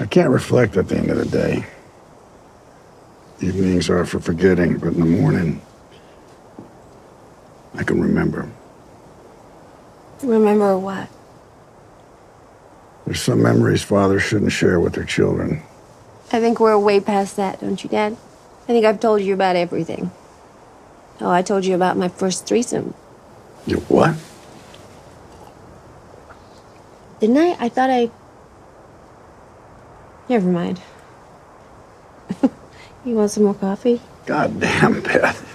I can't reflect at the end of the day. Evenings are for forgetting, but in the morning, I can remember. Remember what? There's some memories fathers shouldn't share with their children. I think we're way past that, don't you, Dad? I think I've told you about everything. Oh, I told you about my first threesome. You what? Didn't I? I thought I... Never mind. You want some more coffee? God damn, Beth.